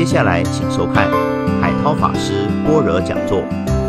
接下来请收看海涛法师般若讲座。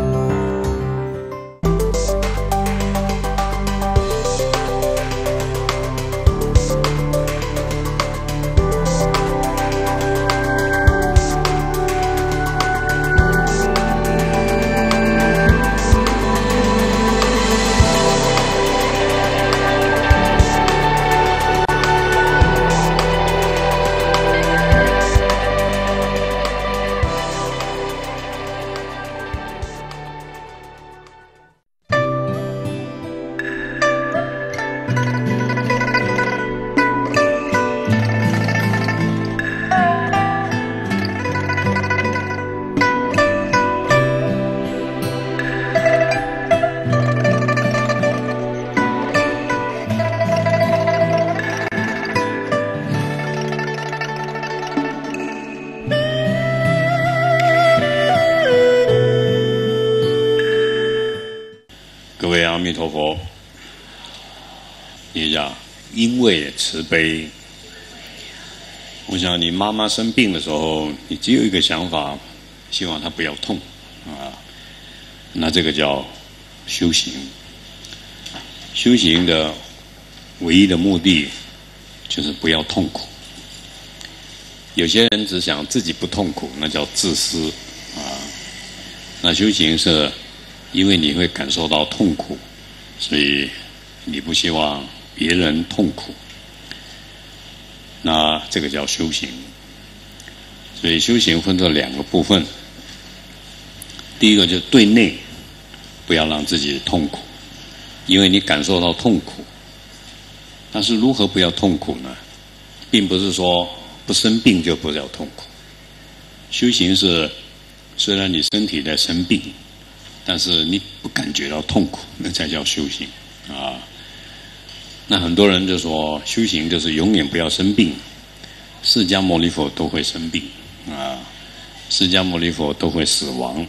各位阿弥陀佛，你讲因为慈悲，我想你妈妈生病的时候，你只有一个想法，希望她不要痛啊。那这个叫修行。修行的唯一的目的就是不要痛苦。有些人只想自己不痛苦，那叫自私啊。那修行是因为你会感受到痛苦，所以你不希望别人痛苦。那这个叫修行。所以修行分成两个部分。第一个就是对内，不要让自己痛苦，因为你感受到痛苦。但是如何不要痛苦呢？并不是说不生病就不要痛苦。修行是虽然你身体在生病，但是你不感觉到痛苦，那才叫修行啊。那很多人就说修行就是永远不要生病。释迦牟尼佛都会生病啊，释迦牟尼佛都会死亡。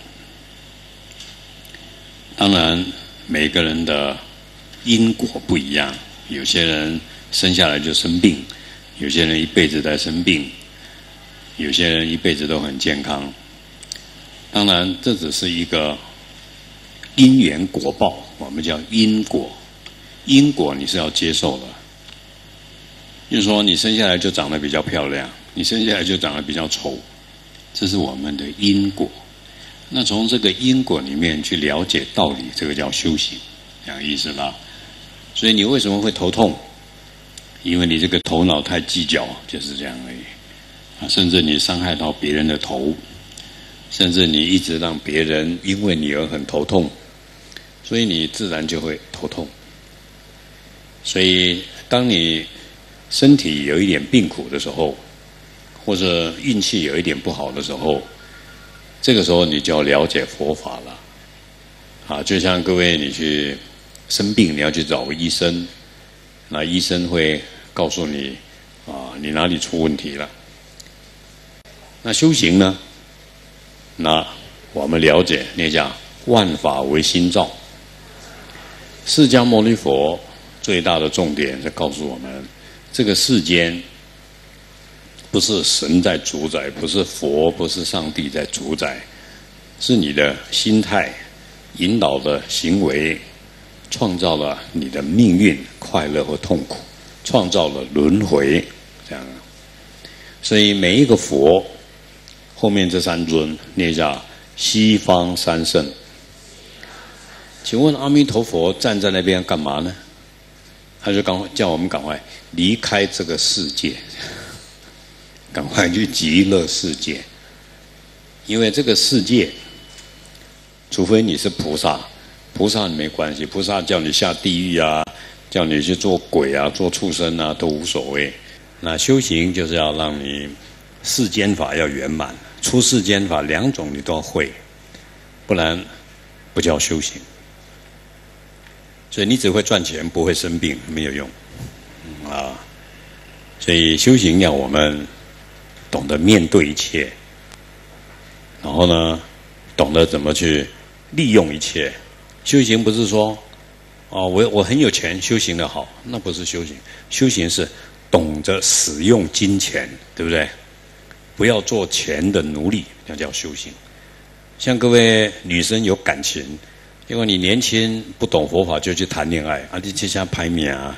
当然每个人的因果不一样，有些人生下来就生病，有些人一辈子在生病，有些人一辈子都很健康。当然这只是一个因缘果报，我们叫因果。因果你是要接受的，就是说你生下来就长得比较漂亮，你生下来就长得比较丑，这是我们的因果。那从这个因果里面去了解道理，这个叫修行，这样意思吧？所以你为什么会头痛？因为你这个头脑太计较，就是这样而已。甚至你伤害到别人的头，甚至你一直让别人因为你而很头痛，所以你自然就会头痛。所以当你身体有一点病苦的时候，或者运气有一点不好的时候，这个时候你就要了解佛法了啊。就像各位你去生病，你要去找医生，那医生会告诉你啊，你哪里出问题了。那修行呢，那我们了解那叫万法唯心造。释迦牟尼佛最大的重点是告诉我们，这个世间不是神在主宰，不是佛，不是上帝在主宰，是你的心态引导的行为创造了你的命运，快乐或痛苦，创造了轮回，这样。所以每一个佛后面这三尊那叫西方三圣。请问阿弥陀佛站在那边干嘛呢？他就叫我们赶快离开这个世界，赶快去极乐世界。因为这个世界，除非你是菩萨，菩萨没关系，菩萨叫你下地狱啊，叫你去做鬼啊，做畜生啊，都无所谓。那修行就是要让你世间法要圆满，出世间法两种你都要会，不然不叫修行。所以你只会赚钱，不会生病，没有用啊。所以修行要我们懂得面对一切，然后呢，懂得怎么去利用一切。修行不是说哦，我很有钱，修行的好，那不是修行。修行是懂得使用金钱，对不对？ 不要做钱的奴隶，那叫修行。像各位女生有感情，结果你年轻不懂佛法就去谈恋爱，啊，你这下排名啊，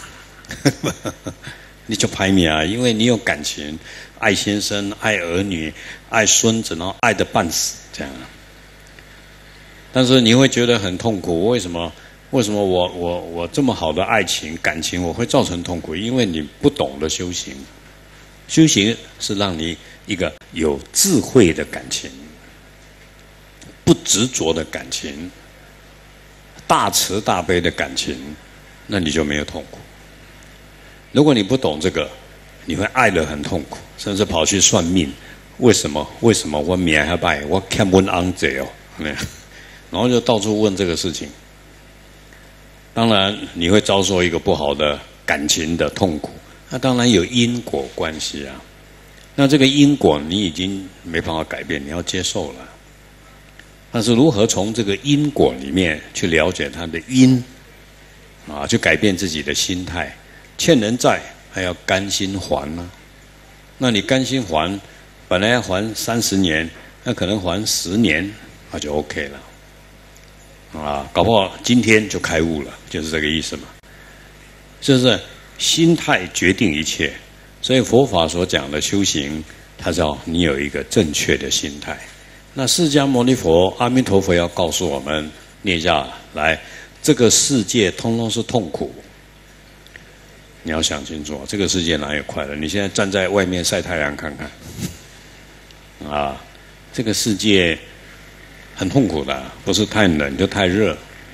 你就排名啊，因为你有感情，爱先生、爱儿女、爱孙子，然后爱得半死这样。但是你会觉得很痛苦，为什么？为什么我这么好的爱情感情我会造成痛苦？因为你不懂得修行。修行是让你一个有智慧的感情，不执着的感情，大慈大悲的感情，那你就没有痛苦。如果你不懂这个，你会爱得很痛苦，甚至跑去算命。为什么我命还败？我看问安贼哦，然后就到处问这个事情。当然你会遭受一个不好的感情的痛苦，那当然有因果关系啊。那这个因果你已经没办法改变，你要接受了。但是如何从这个因果里面去了解它的因啊，去改变自己的心态。欠人债还要甘心还呢，那你甘心还，本来要还30年，那可能还10年，那就 OK 了。啊，搞不好今天就开悟了，就是这个意思嘛。是不是？心态决定一切，所以佛法所讲的修行，它是要你有一个正确的心态。那释迦牟尼佛、阿弥陀佛要告诉我们，念下来，这个世界通通是痛苦。你要想清楚，这个世界哪有快乐？你现在站在外面晒太阳看看，啊，这个世界很痛苦的，不是太冷就太热，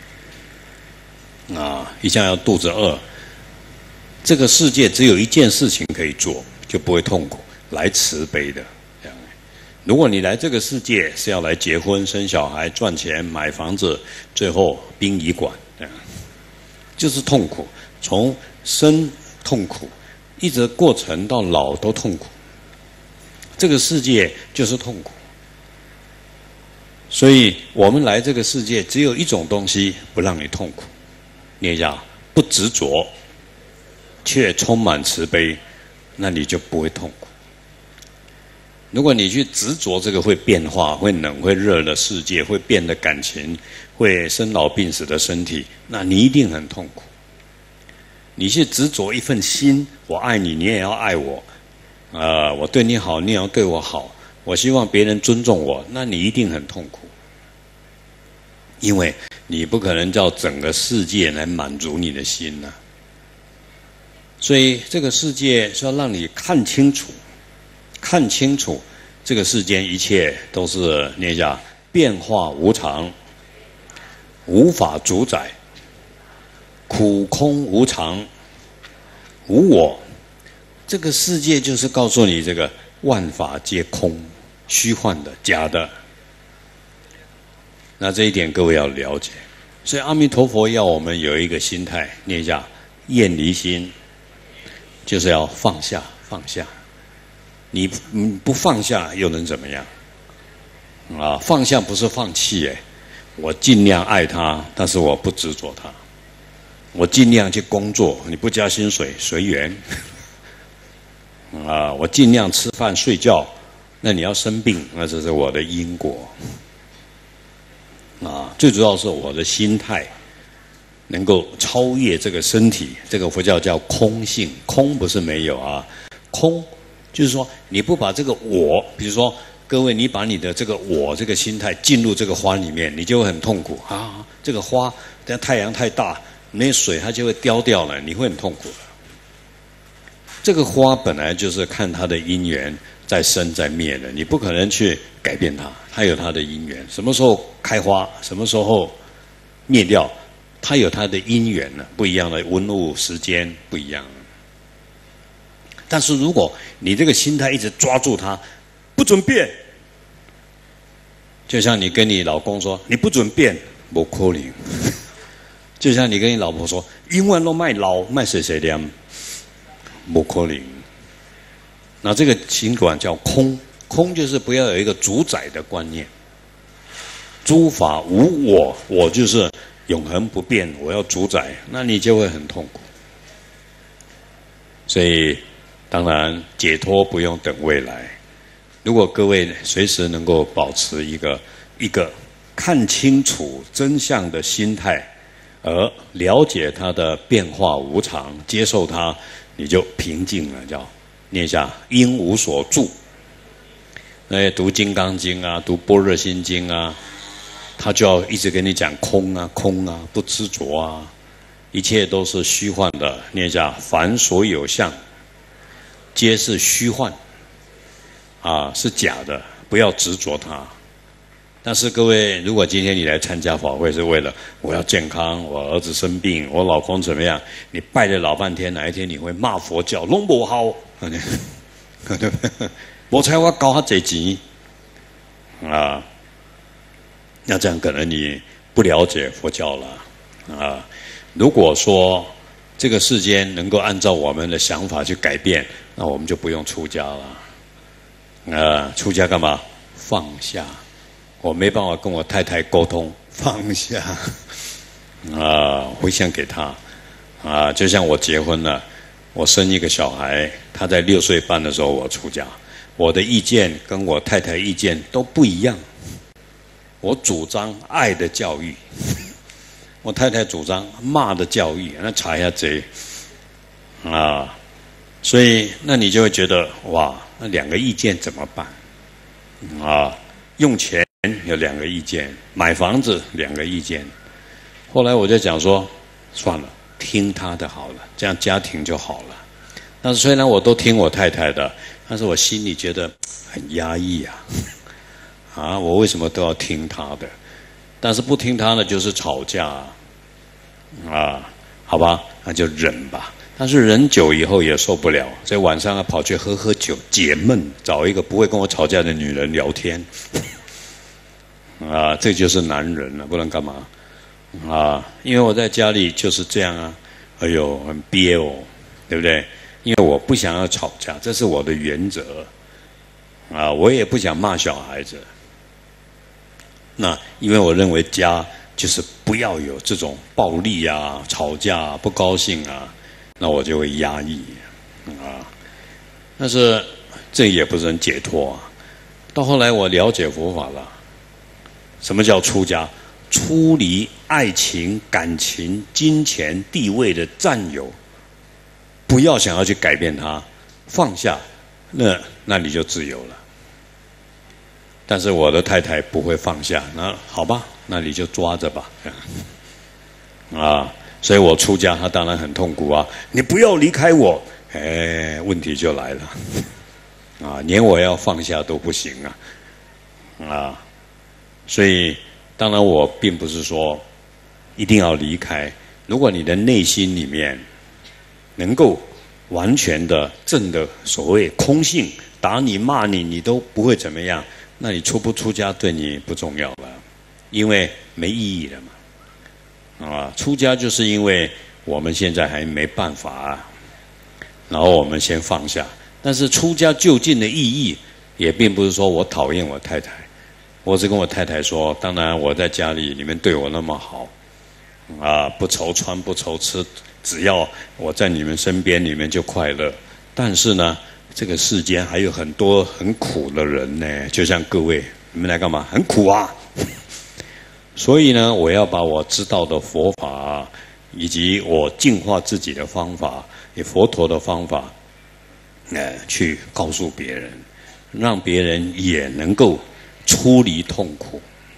啊，一下要肚子饿。这个世界只有一件事情可以做，就不会痛苦，来慈悲的。这样，如果你来这个世界是要来结婚、生小孩、赚钱、买房子，最后殡仪馆，这样就是痛苦。从生痛苦，一直过程到老都痛苦。这个世界就是痛苦。所以我们来这个世界只有一种东西不让你痛苦，念一下不执着，却充满慈悲，那你就不会痛苦。如果你去执着这个会变化、会冷、会热的世界，会变的感情，会生老病死的身体，那你一定很痛苦。你去执着一份心，我爱你，你也要爱我，我对你好，你也要对我好，我希望别人尊重我，那你一定很痛苦。因为你不可能叫整个世界来满足你的心啊。所以这个世界是要让你看清楚，看清楚这个世间一切都是念一下变化无常，无法主宰，苦空无常，无我。这个世界就是告诉你这个万法皆空，虚幻的，假的。那这一点各位要了解。所以阿弥陀佛要我们有一个心态，念一下厌离心，就是要放下，放下。你不放下又能怎么样？啊，放下不是放弃哎，我尽量爱他，但是我不执着他。我尽量去工作，你不加薪水随缘。啊，我尽量吃饭睡觉，那你要生病，那这是我的因果。啊，最主要是我的心态能够超越这个身体，这个佛教叫空性，空不是没有啊，空就是说你不把这个我，比如说各位，你把你的这个我这个心态进入这个花里面，你就会很痛苦啊。这个花，但太阳太大，没水它就会凋掉了，你会很痛苦的。这个花本来就是看它的因缘在生在灭的，你不可能去改变它，它有它的因缘，什么时候开花，什么时候灭掉，它有它的因缘呢，不一样的温度时间不一样。但是如果你这个心态一直抓住它，不准变，就像你跟你老公说你不准变，不可能。就像你跟你老婆说永远都卖老卖谁谁凉，不可能。那这个情感叫空，空就是不要有一个主宰的观念。诸法无我，我就是永恒不变，我要主宰，那你就会很痛苦。所以当然解脱不用等未来， 如果各位随时能够保持一个看清楚真相的心态，而了解它的变化无常，接受它，你就平静了。叫念一下应无所住。那些读《金刚经》啊，读《般若心经》啊，他就要一直跟你讲空啊，空啊，不执着啊，一切都是虚幻的。念一下凡所有相，皆是虚幻，啊，是假的，不要执着它。但是各位，如果今天你来参加法会是为了我要健康，我儿子生病，我老公怎么样，你拜了老半天，哪一天你会骂佛教，拢不好，我才我搞他这钱啊，那这样可能你不了解佛教了啊。如果说这个世间能够按照我们的想法去改变，那我们就不用出家了。出家干嘛？放下。我没办法跟我太太沟通，放下回向给她就像我结婚了，我生一个小孩，他在6岁半的时候我出家，我的意见跟我太太意见都不一样。我主张爱的教育，我太太主张骂的教育，那查一下贼所以那你就会觉得哇，那2个意见怎么办用钱有2个意见，买房子2个意见。后来我就讲说，算了，听他的好了，这样家庭就好了。但是虽然我都听我太太的，但是我心里觉得很压抑我为什么都要听他的？但是不听他的就是吵架好吧，那就忍吧。但是忍久以后也受不了，所以晚上要跑去喝酒解闷，找一个不会跟我吵架的女人聊天这就是男人了，不然干嘛因为我在家里就是这样哎呦很憋对不对？因为我不想要吵架，这是我的原则我也不想骂小孩子。那因为我认为家就是不要有这种暴力吵架不高兴那我就会压抑但是这也不是很解脱到后来我了解佛法了，什么叫出家？出离爱情、感情、金钱、地位的占有，不要想要去改变它，放下，那你就自由了。但是我的太太不会放下，那好吧，那你就抓着吧所以我出家，他当然很痛苦你不要离开我，问题就来了连我要放下都不行所以当然我并不是说一定要离开，如果你的内心里面能够完全的正的所谓空性，打你骂你你都不会怎么样，那你出不出家对你不重要了，因为没意义了嘛出家就是因为我们现在还没办法然后我们先放下。但是出家究竟的意义也并不是说我讨厌我太太，我只跟我太太说，当然我在家里你们对我那么好不愁穿不愁吃，只要我在你们身边你们就快乐。但是呢这个世间还有很多很苦的人呢，就像各位你们来干嘛？很苦所以呢我要把我知道的佛法以及我净化自己的方法，以佛陀的方法去告诉别人，让别人也能够出离痛苦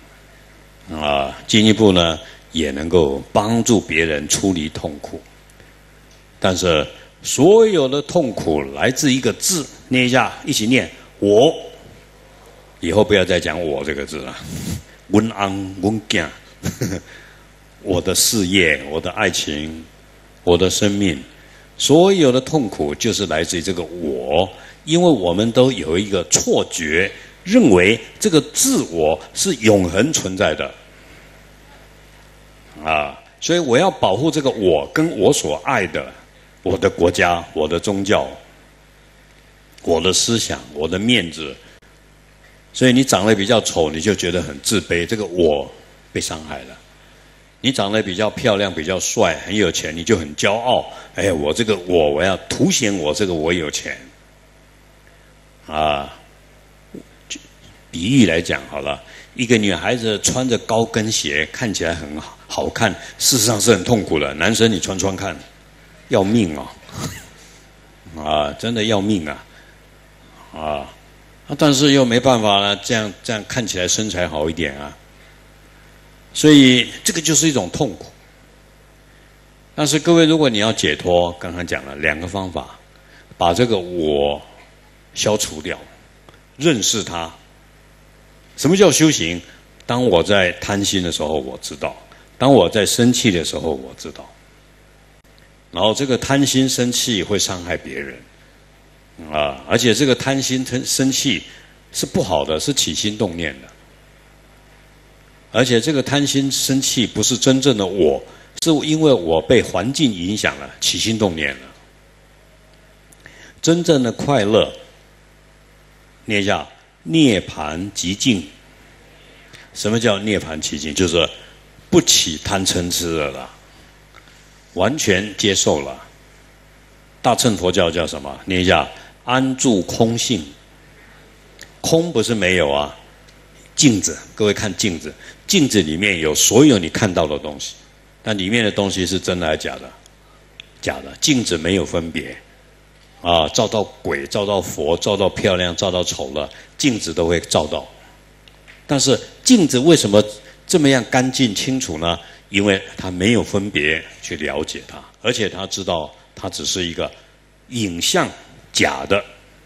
进一步呢也能够帮助别人出离痛苦。但是所有的痛苦来自一个字，念一下，一起念我。以后不要再讲我这个字了，阮翁阮囝我的事业，我的爱情，我的生命，所有的痛苦就是来自于这个我。因为我们都有一个错觉，认为这个自我是永恒存在的所以我要保护这个我跟我所爱的，我的国家，我的宗教，我的思想，我的面子。所以你长得比较丑，你就觉得很自卑，这个我被伤害了。你长得比较漂亮，比较帅，很有钱，你就很骄傲，我这个我要凸显我这个我有钱比喻来讲好了，一个女孩子穿着高跟鞋看起来很好看，事实上是很痛苦的。男生你穿穿看，要命哦，啊，真的要命啊，啊，但是又没办法了，这样看起来身材好一点啊，所以这个就是一种痛苦。但是各位，如果你要解脱，刚刚讲了2个方法，把这个我消除掉，认识它。什么叫修行？当我在贪心的时候，我知道；当我在生气的时候，我知道。然后这个贪心生气会伤害别人，啊，而且这个贪心生气是不好的，是起心动念的。而且这个贪心生气不是真正的我，是因为我被环境影响了，起心动念了。真正的快乐，念一下。涅槃极境。什么叫涅槃极境？就是不起贪嗔痴了啦，完全接受了。大乘佛教叫什么？念一下：安住空性。空不是没有啊，镜子，各位看镜子，镜子里面有所有你看到的东西，但里面的东西是真的还是假的？假的。镜子没有分别。啊，照到鬼，照到佛，照到漂亮，照到丑了，镜子都会照到。但是镜子为什么这么样干净清楚呢？因为它没有分别去了解它，而且它知道它只是一个影像，假的、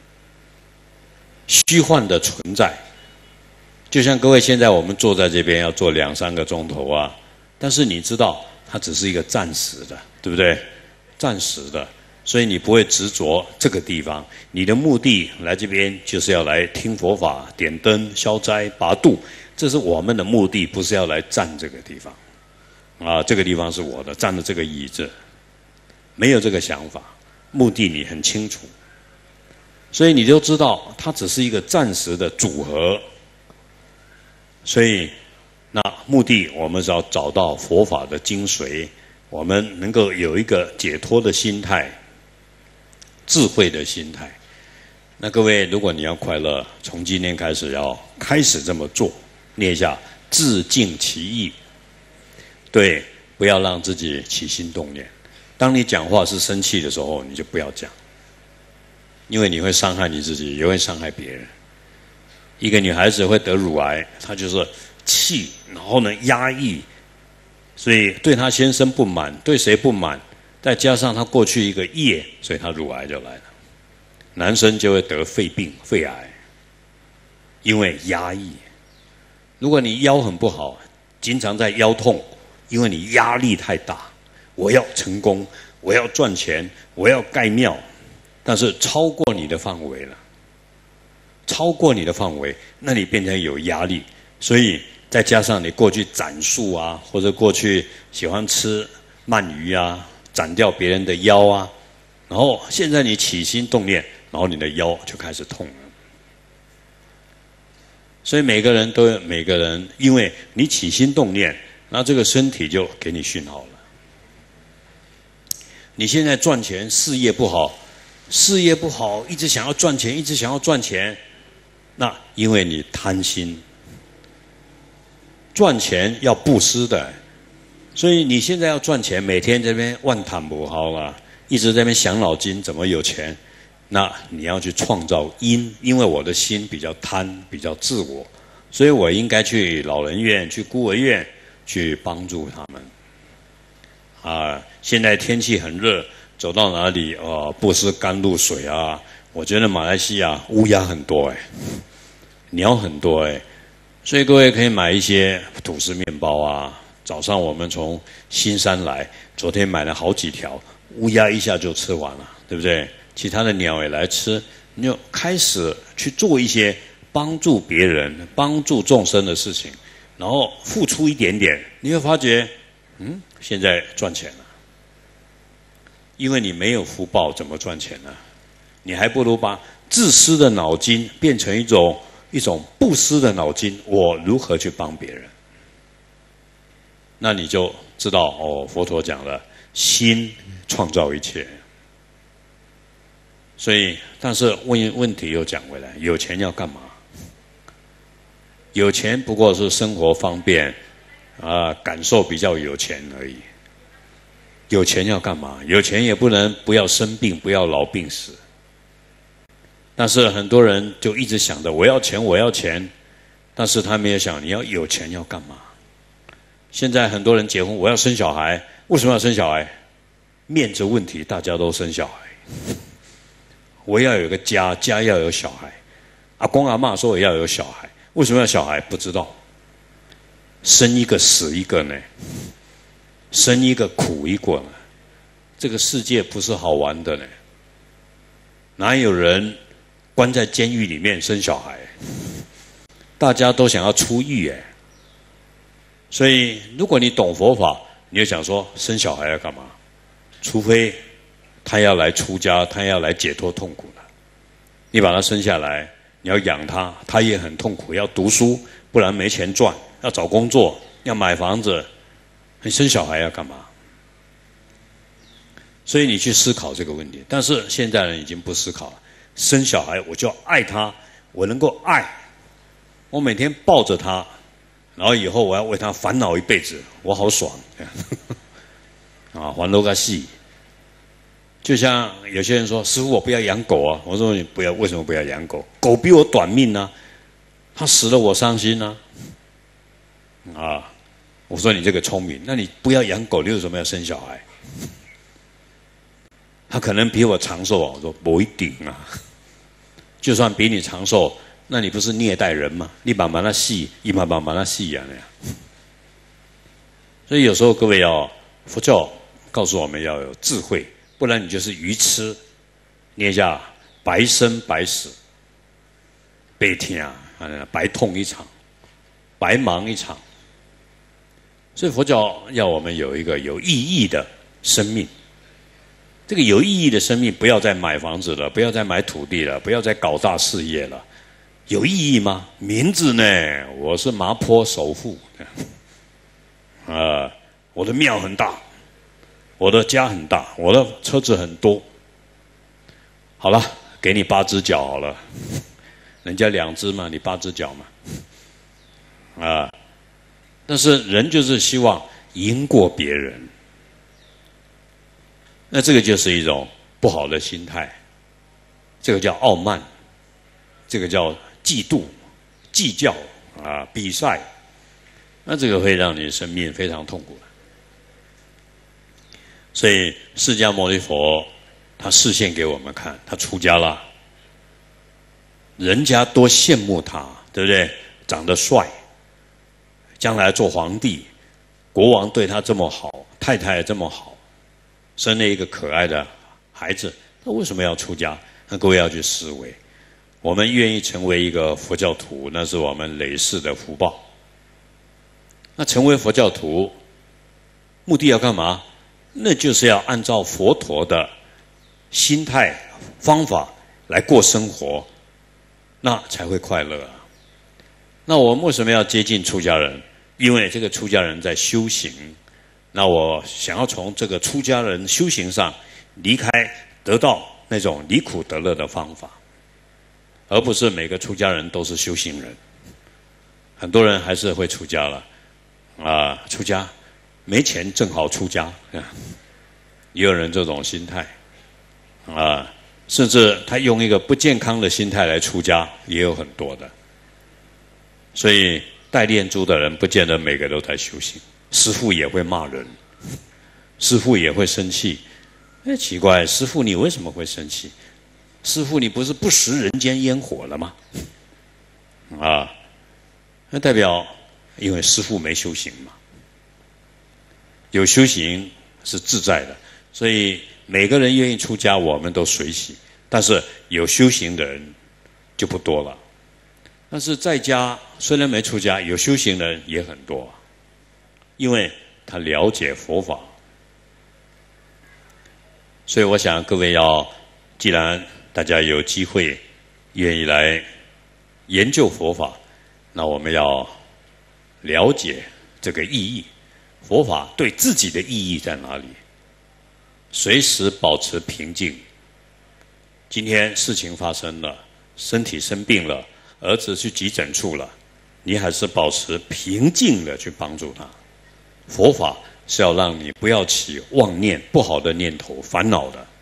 虚幻的存在。就像各位现在我们坐在这边要坐2、3个钟头啊，但是你知道它只是一个暂时的，对不对？暂时的。所以你不会执着这个地方，你的目的来这边就是要来听佛法、点灯、消灾、拔度，这是我们的目的，不是要来占这个地方。啊，这个地方是我的，占了这个椅子，没有这个想法，目的你很清楚，所以你就知道它只是一个暂时的组合。所以，那目的我们是要找到佛法的精髓，我们能够有一个解脱的心态。智慧的心态。那各位，如果你要快乐，从今天开始要开始这么做，念一下自净其意。对，不要让自己起心动念。当你讲话是生气的时候，你就不要讲，因为你会伤害你自己，也会伤害别人。一个女孩子会得乳癌，她就是气，然后呢压抑，所以对她先生不满，对谁不满？再加上他过去一个业，所以他乳癌就来了。男生就会得肺病、肺癌，因为压抑。如果你腰很不好，经常在腰痛，因为你压力太大。我要成功，我要赚钱，我要盖庙，但是超过你的范围了，超过你的范围，那你变成有压力。所以再加上你过去斩树啊，或者过去喜欢吃鳗鱼啊。斩掉别人的腰啊，然后现在你起心动念，然后你的腰就开始痛了。所以每个人，因为你起心动念，那这个身体就给你讯号了。你现在赚钱，事业不好，一直想要赚钱，一直想要赚钱，那因为你贪心，赚钱要布施的。所以你现在要赚钱，每天这边万谈不好啦，一直在那边想脑筋怎么有钱，那你要去创造因，因为我的心比较贪，比较自我，所以我应该去老人院、去孤儿院去帮助他们。啊，现在天气很热，走到哪里布施甘露水啊，我觉得马来西亚乌鸦很多鸟很多所以各位可以买一些吐司面包啊。早上我们从新山来，昨天买了好几条，乌鸦一下就吃完了，对不对？其他的鸟也来吃，你就开始去做一些帮助别人、帮助众生的事情，然后付出一点点，你会发觉，现在赚钱了。因为你没有福报，怎么赚钱呢？你还不如把自私的脑筋变成一种布施的脑筋，我如何去帮别人？那你就知道佛陀讲了，心创造一切。所以，但是问题又讲回来，有钱要干嘛？ 有钱不过是生活方便，感受比较有钱而已。有钱要干嘛？有钱也不能不要生病，不要老病死。但是很多人就一直想着我要钱，我要钱，但是他没有想你要有钱要干嘛。现在很多人结婚，我要生小孩，为什么要生小孩？面子问题，大家都生小孩。我要有个家，家要有小孩。阿公阿嬷说我要有小孩，为什么要小孩？不知道。生一个死一个呢，生一个苦一个呢。这个世界不是好玩的呢，哪有人关在监狱里面生小孩？大家都想要出狱哎。所以，如果你懂佛法，你就想说生小孩要干嘛？除非他要来出家，他要来解脱痛苦的。你把他生下来，你要养他，他也很痛苦，要读书，不然没钱赚，要找工作，要买房子，你生小孩要干嘛？所以你去思考这个问题。但是现在人已经不思考了，生小孩我就要爱他，我能够爱，我每天抱着他。然后以后我要为他烦恼一辈子，我好爽烦恼个戏。就像有些人说：“师父，我不要养狗啊。”我说：“你不要，为什么不要养狗？狗比我短命啊，它死了我伤心啊。”我说你这个聪明，那你不要养狗，你为什么要生小孩？它可能比我长寿啊。我说不一定啊，就算比你长寿。那你不是虐待人吗？你把它戏，一把它戏呀那样。所以有时候各位佛教告诉我们要有智慧，不然你就是愚痴，捏下白生白死，白听白痛一场，白忙一场。所以佛教要我们有一个有意义的生命。这个有意义的生命，不要再买房子了，不要再买土地了，不要再搞大事业了。有意义吗？名字呢？我是麻坡首富，我的庙很大，我的家很大，我的车子很多。好了，给你8只脚好了，人家2只嘛，你8只脚嘛，但是人就是希望赢过别人，那这个就是一种不好的心态，这个叫傲慢，这个叫嫉妒、计较比赛，那这个会让你生命非常痛苦的。所以释迦牟尼佛他示现给我们看，他出家了，人家多羡慕他，对不对？长得帅，将来做皇帝，国王对他这么好，太太也这么好，生了一个可爱的孩子，他为什么要出家？那各位要去思维。我们愿意成为一个佛教徒，那是我们累世的福报。那成为佛教徒，目的要干嘛？那就是要按照佛陀的心态、方法来过生活，那才会快乐啊。那我们为什么要接近出家人？因为这个出家人在修行，那我想要从这个出家人修行上离开，得到那种离苦得乐的方法。而不是每个出家人都是修行人，很多人还是会出家了，出家没钱正好出家，也有人这种心态，甚至他用一个不健康的心态来出家，也有很多的。所以带念珠的人不见得每个都在修行，师父也会骂人，师父也会生气。奇怪，师父你为什么会生气？师父，你不是不食人间烟火了吗？那代表因为师父没修行嘛。有修行是自在的，所以每个人愿意出家，我们都随喜。但是有修行的人就不多了。但是在家虽然没出家，有修行的人也很多，因为他了解佛法。所以我想各位既然大家有机会愿意来研究佛法，那我们要了解这个意义，佛法对自己的意义在哪里，随时保持平静。今天事情发生了，身体生病了，儿子去急诊处了， 你还是保持平静的去帮助他。佛法是要让你不要起妄念、不好的念头、烦恼的。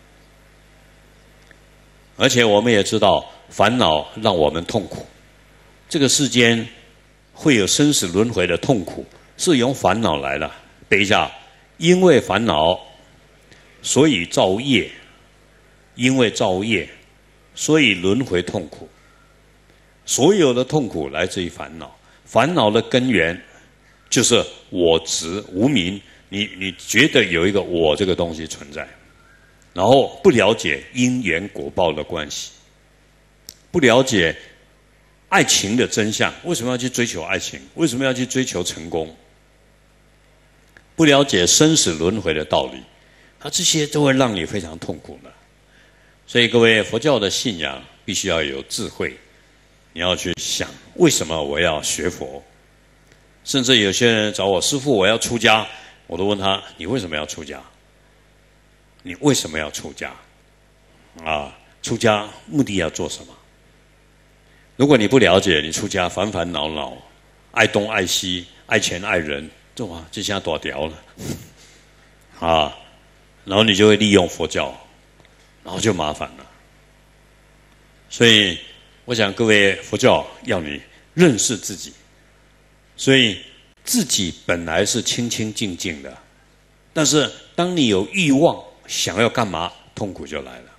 而且我们也知道，烦恼让我们痛苦。这个世间会有生死轮回的痛苦，是由烦恼来的。背一下，因为烦恼，所以造业；因为造业，所以轮回痛苦。所有的痛苦来自于烦恼，烦恼的根源就是我执无明。你觉得有一个我这个东西存在，然后不了解因缘果报的关系，不了解爱情的真相，为什么要去追求爱情？为什么要去追求成功？不了解生死轮回的道理，这些都会让你非常痛苦的。所以各位，佛教的信仰必须要有智慧，你要去想为什么我要学佛。甚至有些人找我，师父我要出家，我都问他，你为什么要出家？你为什么要出家？出家目的要做什么？如果你不了解，你出家烦烦恼恼，爱东爱西，爱钱爱人，这下大条了然后你就会利用佛教，然后就麻烦了。所以我想各位，佛教要你认识自己，所以自己本来是清清净净的，但是当你有欲望想要干嘛，痛苦就来了。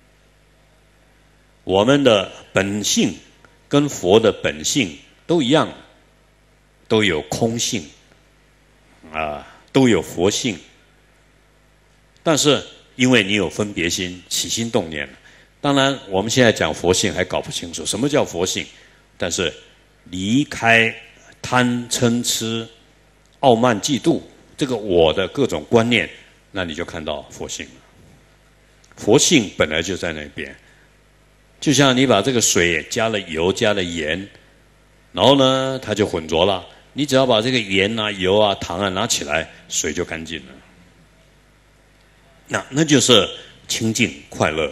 我们的本性跟佛的本性都一样，都有空性都有佛性，但是因为你有分别心，起心动念。当然我们现在讲佛性还搞不清楚什么叫佛性，但是离开贪嗔痴傲慢嫉妒这个我的各种观念，那你就看到佛性了。佛性本来就在那边，就像你把这个水加了油加了盐，然后呢它就混浊了，你只要把这个盐油糖拿起来，水就干净了。那就是清净快乐。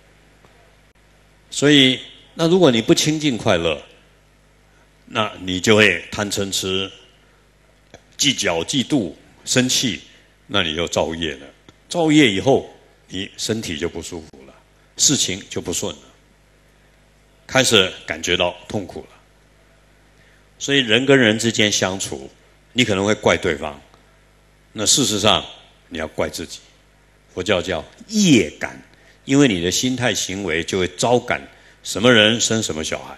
所以那如果你不清净快乐，那你就会贪嗔痴计较嫉妒生气，那你就造业了。造业以后你身体就不舒服了，事情就不顺了，开始感觉到痛苦了。所以人跟人之间相处，你可能会怪对方，那事实上你要怪自己。佛教叫业感，因为你的心态行为就会招感什么人生什么小孩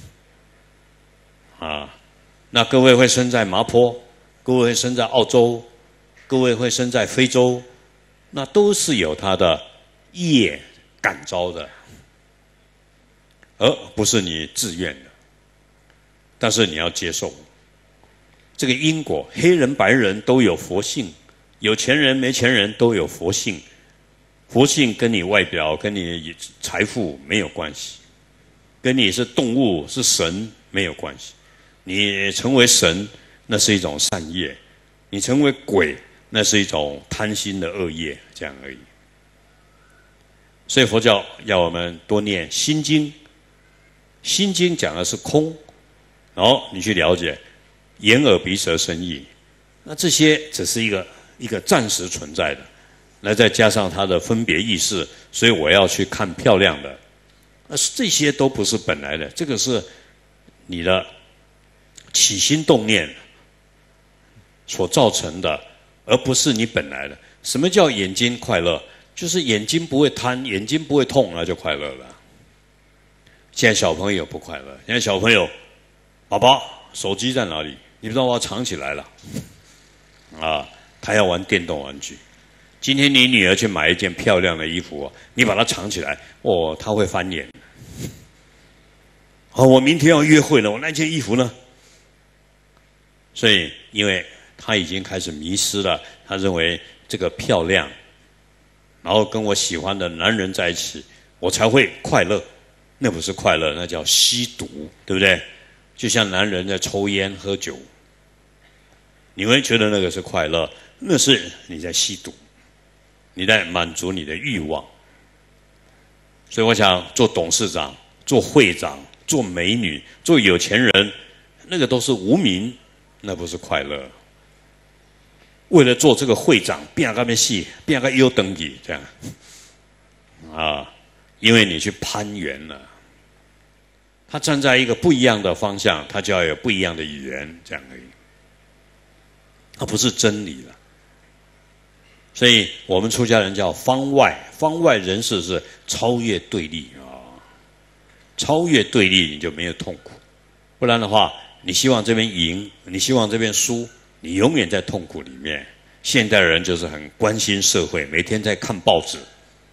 那各位会生在麻坡，各位会生在澳洲，各位会生在非洲，那都是有他的业感召的，而不是你自愿的。但是你要接受这个因果，黑人白人都有佛性，有钱人没钱人都有佛性。佛性跟你外表跟你财富没有关系，跟你是动物是神没有关系。你成为神那是一种善业，你成为鬼那是一种贪心的恶业，这样而已。所以佛教要我们多念心经，心经讲的是空，然后你去了解眼耳鼻舌身意，那这些只是一个暂时存在的，来再加上它的分别意识，所以我要去看漂亮的，那这些都不是本来的，这个是你的起心动念所造成的，而不是你本来的。什么叫眼睛快乐？就是眼睛不会贪，眼睛不会痛，那就快乐了。现在小朋友不快乐，现在小朋友，爸爸手机在哪里？你不知道我要藏起来了他要玩电动玩具。今天你女儿去买一件漂亮的衣服你把它藏起来，她会翻脸。我明天要约会了，我那件衣服呢？所以因为他已经开始迷失了，他认为这个漂亮，然后跟我喜欢的男人在一起，我才会快乐。那不是快乐，那叫吸毒，对不对？就像男人在抽烟喝酒，你会觉得那个是快乐，那是你在吸毒，你在满足你的欲望。所以我想做董事长、做会长、做美女、做有钱人， 那个都是无明，那不是快乐。为了做这个会长，变个咩戏，变个优等级这样，因为你去攀援了。他站在一个不一样的方向，他就要有不一样的语言，这样而已。它不是真理了。所以我们出家人叫方外，方外人士是超越对立超越对立你就没有痛苦。不然的话，你希望这边赢，你希望这边输，你永远在痛苦里面。现代人就是很关心社会，每天在看报纸，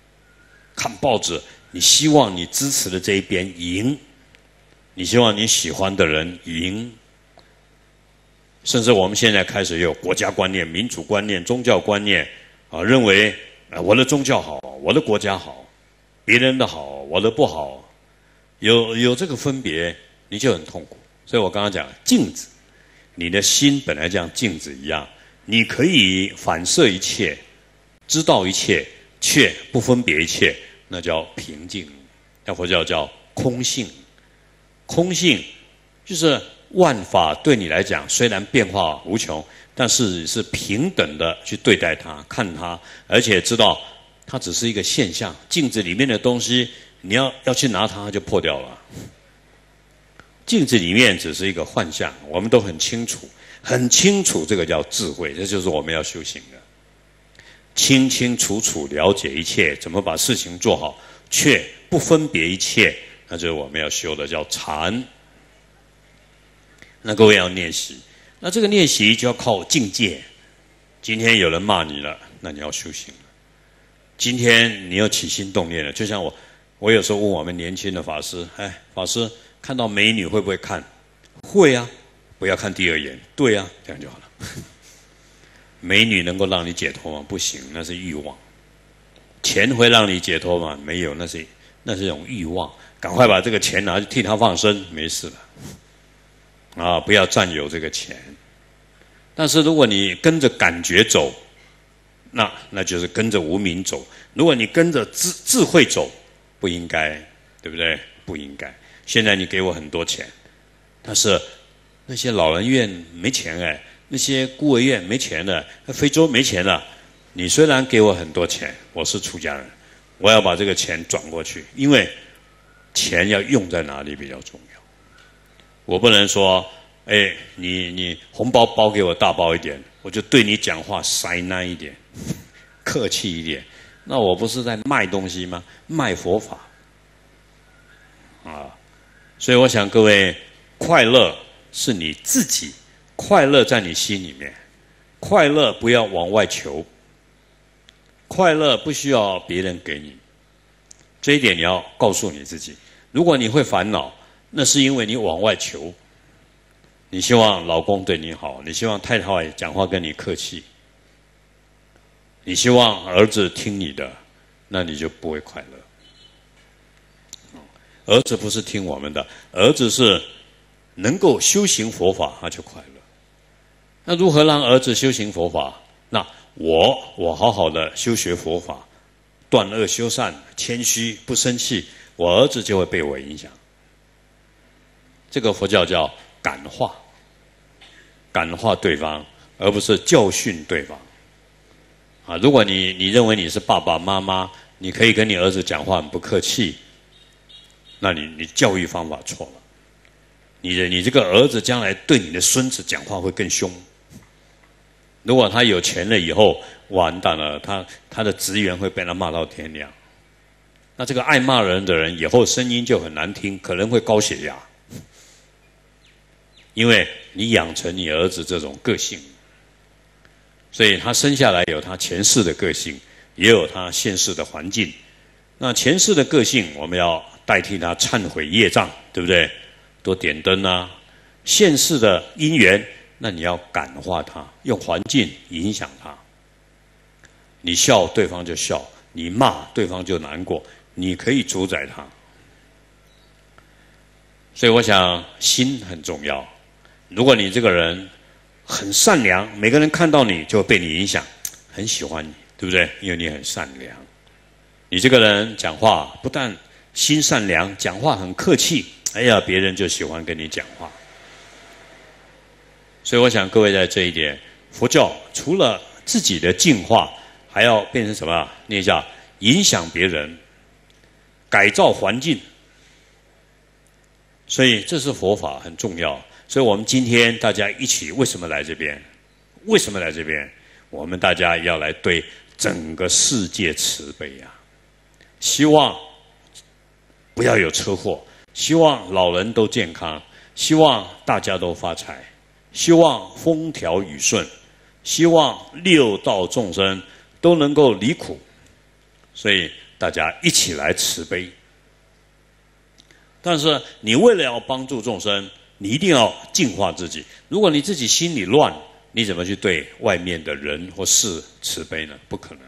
你希望你支持的这一边赢，你希望你喜欢的人赢。甚至我们现在开始有国家观念、民主观念、宗教观念认为我的宗教好，我的国家好，别人的好，我的不好，有这个分别，你就很痛苦。所以我刚刚讲镜子，你的心本来像镜子一样，你可以反射一切，知道一切，却不分别一切，那叫平静。那佛教叫空性。空性就是万法对你来讲虽然变化无穷，但是是平等的去对待它、看它，而且知道它只是一个现象。镜子里面的东西，你要去拿它就破掉了。镜子里面只是一个幻象，我们都很清楚，这个叫智慧，这就是我们要修行的。清清楚楚了解一切，怎么把事情做好，却不分别一切，那就是我们要修的，叫禅。那各位要练习，那这个练习就要靠境界。今天有人骂你了，那你要修行了。今天你要起心动念了，就像我有时候问我们年轻的法师，法师看到美女会不会看？会啊，不要看第二眼。对啊，这样就好了。美女能够让你解脱吗？不行，那是欲望。钱会让你解脱吗？没有，那是一种欲望。赶快把这个钱拿去替他放生，没事了。不要占有这个钱。但是如果你跟着感觉走，那就是跟着无明走。如果你跟着智慧走，不应该，对不对？不应该。现在你给我很多钱，但是那些老人院没钱那些孤儿院没钱了，非洲没钱了。你虽然给我很多钱，我是出家人，我要把这个钱转过去，因为钱要用在哪里比较重要。我不能说，你红包包给我大包一点，我就对你讲话塞难一点，客气一点。那我不是在卖东西吗？卖佛法所以我想各位，快乐是你自己，快乐在你心里面，快乐不要往外求，快乐不需要别人给你，这一点你要告诉你自己。如果你会烦恼，那是因为你往外求，你希望老公对你好，你希望太太讲话跟你客气，你希望儿子听你的，那你就不会快乐。儿子不是听我们的，儿子是能够修行佛法，他就快乐。那如何让儿子修行佛法？那我好好的修学佛法，断恶修善，谦虚不生气，我儿子就会被我影响。这个佛教叫感化，感化对方，而不是教训对方。如果你认为你是爸爸妈妈，你可以跟你儿子讲话很不客气，那你教育方法错了。你这个儿子将来对你的孙子讲话会更凶。如果他有钱了以后，完蛋了，他的职员会被他骂到天亮。那这个爱骂人的人以后声音就很难听，可能会高血压。因为你养成你儿子这种个性，所以他生下来有他前世的个性，也有他现世的环境。那前世的个性我们要代替他忏悔业障，对不对？多点灯啊。现世的因缘，那你要感化他，用环境影响他。你笑对方就笑，你骂对方就难过，你可以主宰他。所以我想心很重要。如果你这个人很善良，每个人看到你就会被你影响，很喜欢你，对不对？因为你很善良。你这个人讲话不但心善良，讲话很客气，别人就喜欢跟你讲话。 所以我想各位在这一点，佛教除了自己的净化，还要变成什么？念一下，影响别人，改造环境。所以这是佛法很重要。所以我们今天大家一起为什么来这边？为什么来这边？我们大家要来对整个世界慈悲啊！希望不要有车祸，希望老人都健康，希望大家都发财，希望风调雨顺，希望六道众生都能够离苦。所以大家一起来慈悲。但是你为了要帮助众生，你一定要净化自己。如果你自己心里乱，你怎么去对外面的人或事慈悲呢？不可能。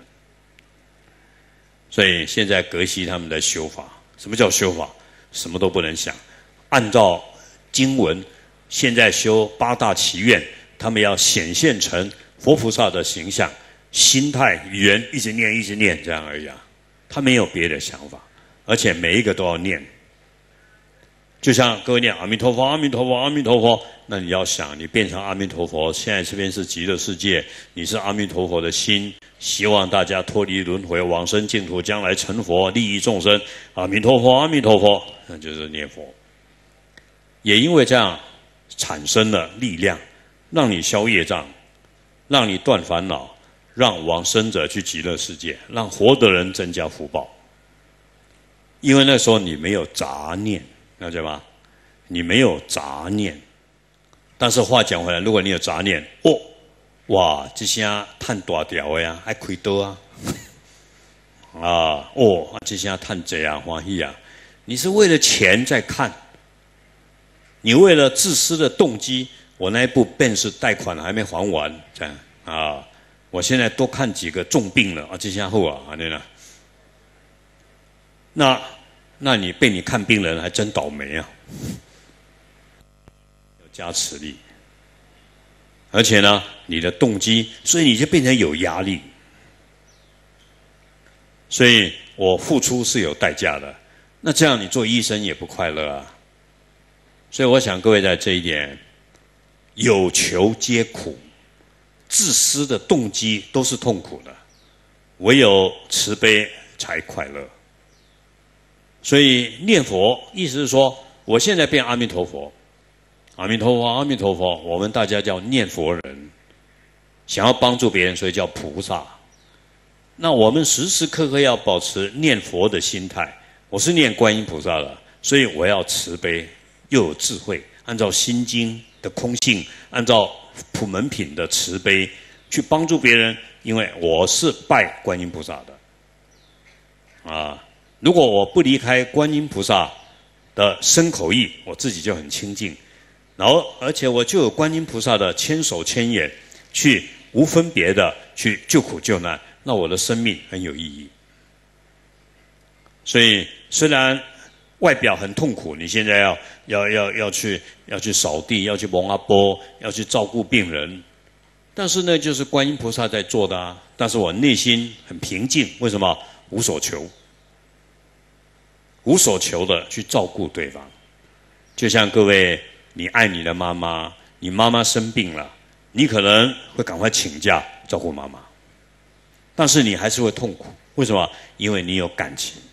所以现在格西他们在修法。什么叫修法？什么都不能想，按照经文，现在修八大祈愿，他们要显现成佛菩萨的形象，心态语言一直念一直念，这样而已啊。他没有别的想法，而且每一个都要念。就像各位念阿弥陀佛，阿弥陀佛，阿弥陀佛，那你要想，你变成阿弥陀佛，现在这边是极乐世界，你是阿弥陀佛的心，希望大家脱离轮回，往生净土，将来成佛，利益众生。阿弥陀佛，阿弥陀佛，那就是念佛。也因为这样，产生了力量，让你消业障，让你断烦恼，让往生者去极乐世界，让活的人增加福报。因为那时候你没有杂念。了解吗？你没有杂念，但是话讲回来，如果你有杂念，哇，这下赚大条的呀，爱开刀啊，这下赚这样欢喜啊！你是为了钱在看，你为了自私的动机，我那一部便是贷款还没还完，这样啊，我现在多看几个重病了啊，这下后啊，对了，那你被你看病人还真倒霉啊！有加持力，而且呢，你的动机，所以你就变成有压力。所以我付出是有代价的，那这样你做医生也不快乐啊。所以我想各位在这一点，有求皆苦，自私的动机都是痛苦的，唯有慈悲才快乐。所以念佛意思是说，我现在变阿弥陀佛，阿弥陀佛，阿弥陀佛，我们大家叫念佛人，想要帮助别人，所以叫菩萨。那我们时时刻刻要保持念佛的心态。我是念观音菩萨的，所以我要慈悲又有智慧，按照心经的空性，按照普门品的慈悲去帮助别人，因为我是拜观音菩萨的啊。如果我不离开观音菩萨的身口意，我自己就很清净，然后而且我就有观音菩萨的千手千眼，去无分别的去救苦救难，那我的生命很有意义。所以虽然外表很痛苦，你现在要去扫地，要去蒙阿波，要去照顾病人，但是呢，就是观音菩萨在做的啊。但是我内心很平静，为什么？无所求。无所求的去照顾对方，就像各位，你爱你的妈妈，你妈妈生病了，你可能会赶快请假照顾妈妈，但是你还是会痛苦，为什么？因为你有感情。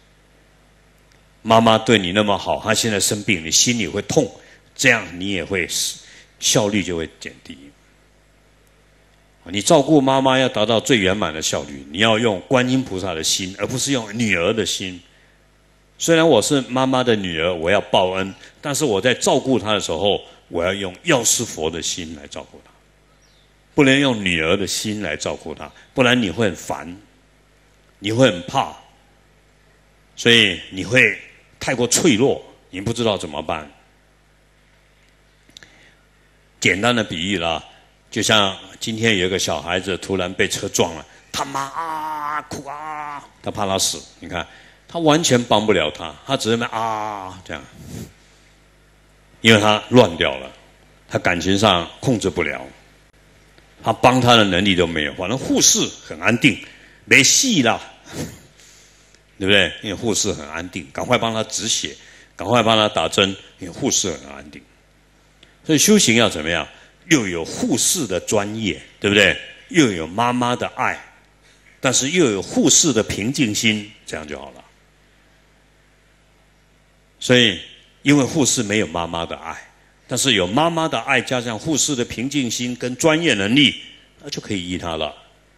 妈妈对你那么好，她现在生病，你心里会痛，这样你也会效率就会减低。你照顾妈妈要达到最圆满的效率，你要用观音菩萨的心，而不是用女儿的心。虽然我是妈妈的女儿，我要报恩，但是我在照顾她的时候，我要用药师佛的心来照顾她，不能用女儿的心来照顾她，不然你会很烦，你会很怕，所以你会太过脆弱，你不知道怎么办。简单的比喻啦，就像今天有一个小孩子突然被车撞了，他妈啊哭啊，他怕他死，你看。他完全帮不了他，他只是这样，因为他乱掉了，他感情上控制不了，他帮他的能力都没有。反正护士很安定，没戏啦，对不对？因为护士很安定，赶快帮他止血，赶快帮他打针，因为护士很安定。所以修行要怎么样？ 又有护士的专业，对不对？又有妈妈的爱，但是又有护士的平静心，这样就好了。所以，因为护士没有妈妈的爱，但是有妈妈的爱加上护士的平静心跟专业能力，那就可以医他了。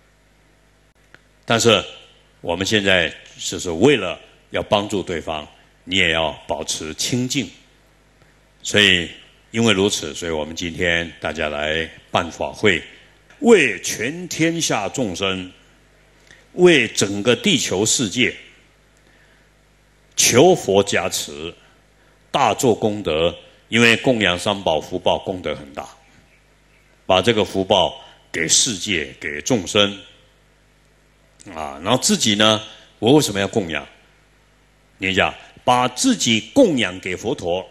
但是我们现在就是为了要帮助对方，你也要保持清净。所以因为如此，所以我们今天大家来办法会，为全天下众生，为整个地球世界求佛加持，大做功德。因为供养三宝福报功德很大，把这个福报给世界给众生然后自己呢，我为什么要供养？你讲把自己供养给佛陀，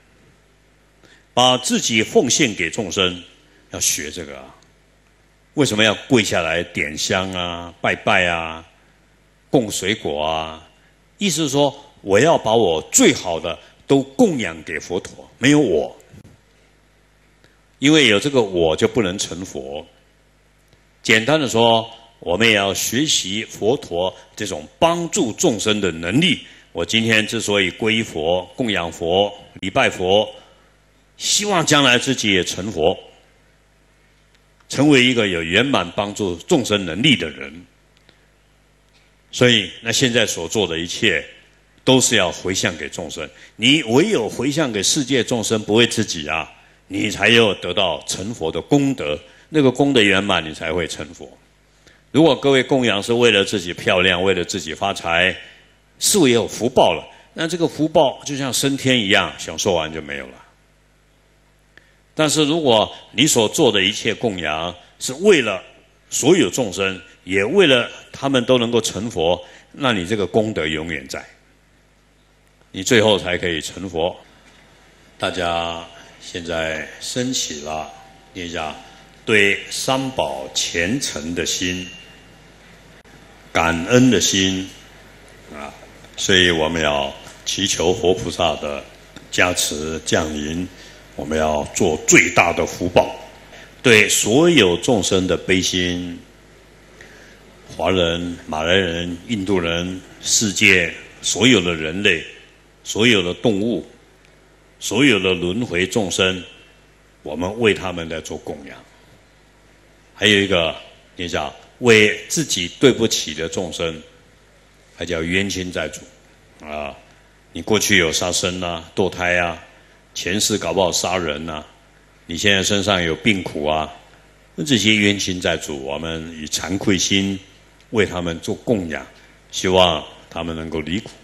把自己奉献给众生，要学这个为什么要跪下来点香拜拜供水果意思是说，我要把我最好的都供养给佛陀，没有我。因为有这个我就不能成佛。简单的说，我们也要学习佛陀这种帮助众生的能力。我今天之所以皈依佛、供养佛、礼拜佛，希望将来自己也成佛，成为一个有圆满帮助众生能力的人。所以那现在所做的一切都是要回向给众生，你唯有回向给世界众生，不为自己你才有得到成佛的功德，那个功德圆满，你才会成佛。如果各位供养是为了自己漂亮，为了自己发财，是否也有福报了？那这个福报就像升天一样，享受完就没有了。但是如果你所做的一切供养是为了所有众生，也为了他们都能够成佛，那你这个功德永远在，你最后才可以成佛。大家现在升起了念一下对三宝虔诚的心、感恩的心所以我们要祈求佛菩萨的加持降临，我们要做最大的福报，对所有众生的悲心，华人、马来人、印度人，世界所有的人类，所有的动物，所有的轮回众生，我们为他们来做供养。还有一个，你讲为自己对不起的众生，还叫冤亲债主你过去有杀生堕胎前世搞不好杀人你现在身上有病苦那这些冤亲债主，我们以惭愧心为他们做供养，希望他们能够离苦。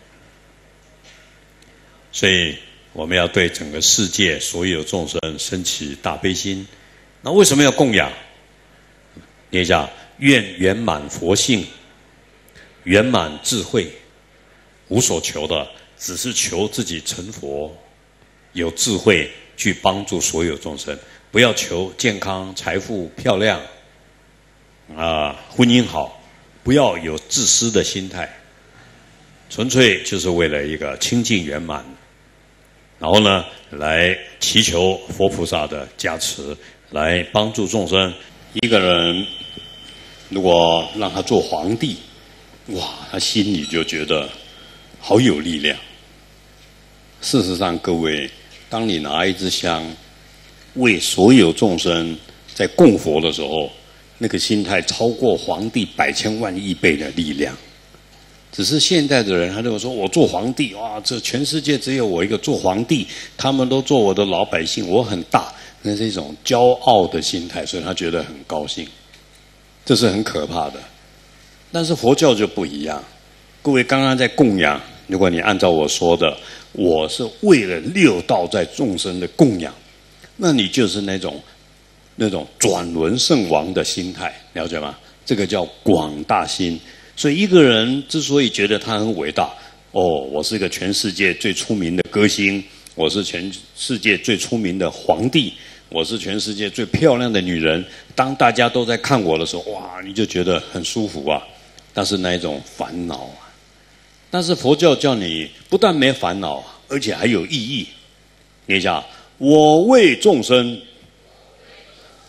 所以我们要对整个世界所有众生升起大悲心。那为什么要供养？念一下愿圆满佛性，圆满智慧，无所求的，只是求自己成佛，有智慧去帮助所有众生。不要求健康、财富、漂亮婚姻好，不要有自私的心态，纯粹就是为了一个清净圆满，然后呢来祈求佛菩萨的加持，来帮助众生。一个人如果让他做皇帝，他心里就觉得好有力量。事实上各位，当你拿一支香为所有众生在供佛的时候，那个心态超过皇帝百千万亿倍的力量。只是现在的人他就说，我做皇帝这全世界只有我一个做皇帝，他们都做我的老百姓，我很大，那是一种骄傲的心态，所以他觉得很高兴，这是很可怕的。但是佛教就不一样。各位刚刚在供养，如果你按照我说的，我是为了六道在众生的供养，那你就是那种转轮圣王的心态，了解吗？这个叫广大心。所以一个人之所以觉得他很伟大，我是一个全世界最出名的歌星，我是全世界最出名的皇帝，我是全世界最漂亮的女人，当大家都在看我的时候，你就觉得很舒服但是那一种烦恼但是佛教叫你不但没烦恼，而且还有意义。念一下，我为众生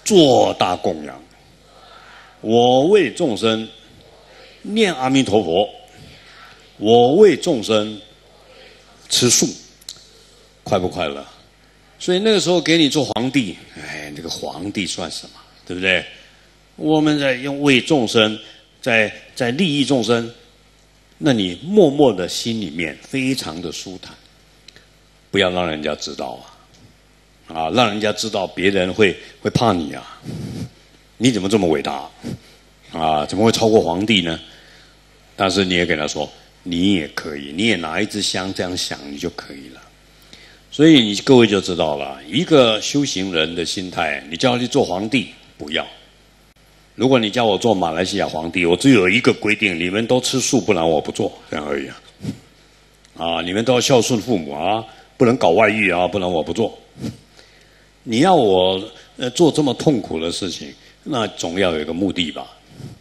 做大供养。我为众生念阿弥陀佛，我为众生吃素，快不快乐？所以那个时候给你做皇帝，哎，那个皇帝算什么？对不对？我们在用为众生，在利益众生，那你默默的心里面非常的舒坦，不要让人家知道啊，让人家知道别人会怕你啊，你怎么这么伟大啊？怎么会超过皇帝呢？但是你也给他说，你也可以，你也拿一支香这样想，你就可以了。所以你各位就知道了，一个修行人的心态，你叫他去做皇帝，不要。如果你叫我做马来西亚皇帝，我只有一个规定，你们都吃素，不然我不做，这样而已啊。你们都要孝顺父母啊，不能搞外遇啊，不然我不做。你要我做这么痛苦的事情，那总要有一个目的吧。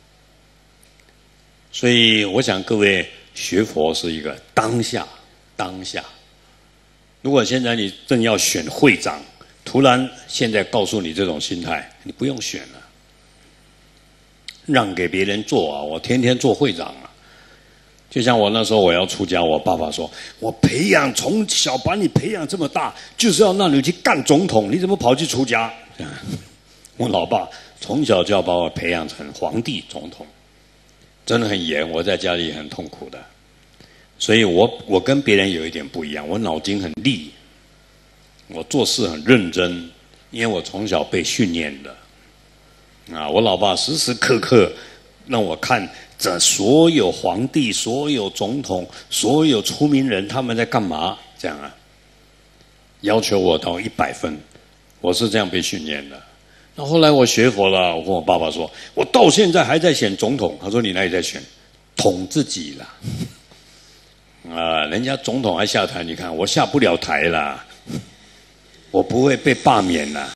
所以我想各位学佛是一个当下。如果现在你正要选会长，突然现在告诉你这种心态，你不用选了，让给别人做啊！我天天做会长啊！就像我那时候我要出家，我爸爸说，我从小把你培养这么大，就是要让你去干总统，你怎么跑去出家？我老爸从小就要把我培养成皇帝、总统，真的很严，我在家里很痛苦的。所以我跟别人有一点不一样，我脑筋很利，我做事很认真，因为我从小被训练的。我老爸时时刻刻让我看这所有皇帝、所有总统、所有出名人他们在干嘛，这样啊，要求我到100分，我是这样被训练的。那后来我学佛了，我跟我爸爸说，我到现在还在选总统。他说你哪里在选？统自己啦。人家总统还下台，你看我下不了台啦，我不会被罢免啦。